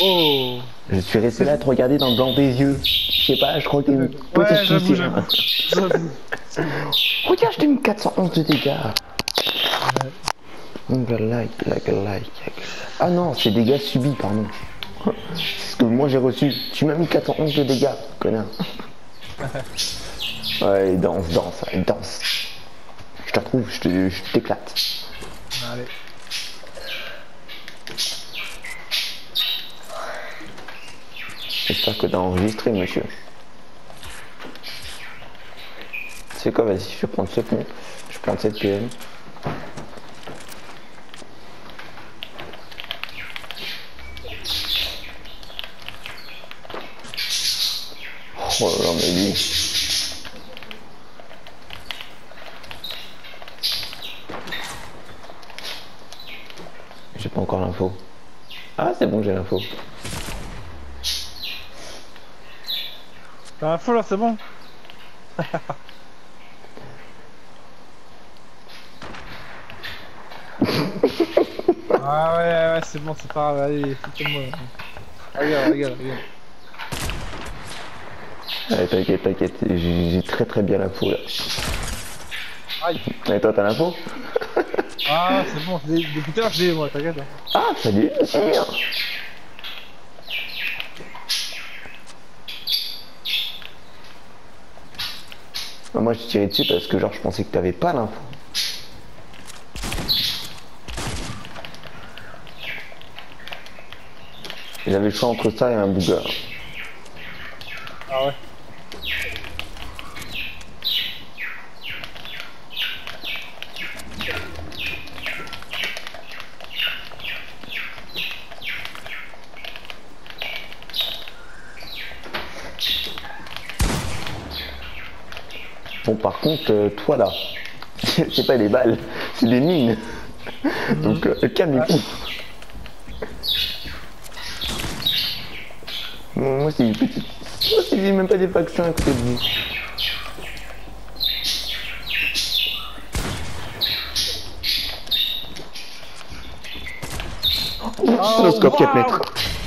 Oh. Je suis resté là à te regarder dans le blanc des yeux. Je sais pas, je crois que t'es une petite Ouais, j'avoue, poussière. j'avoue. Regarde, je t'ai mis 411 de dégâts. Ouais. Like. Ah non, c'est dégâts subis, pardon. C'est ce que moi j'ai reçu. Tu m'as mis 411 de dégâts, connard. Ouais, danse, danse. Je te retrouve, je t'éclate. Allez. J'espère que t'as enregistré, monsieur. C'est quoi, vas-y, je vais prendre ce pont. Je prends cette PM. Oh là là, mais lui. J'ai pas encore l'info. Ah, c'est bon, j'ai l'info. T'as l'info là, c'est bon. Ah ouais, c'est bon, c'est pas grave, allez, foutre-moi. Regarde. Allez, t'inquiète, j'ai très bien l'info là. Aïe. Et toi, t'as l'info? Ah, c'est bon, depuis tout à l'heure, je l'ai, moi, t'inquiète. Hein. Ah, salut, c'est bien. Moi, je tirais dessus parce que genre, je pensais que t'avais pas l'info. J'avais le choix entre ça et un booger. Ah ouais. Bon, par contre, toi là, c'est pas des balles, c'est des mines. Donc, calme-toi. Moi, c'est une petite. Moi, c'est même pas des vaccins à côté de vous. Oh, Oh, oscilloscope 4 waouh. mètres.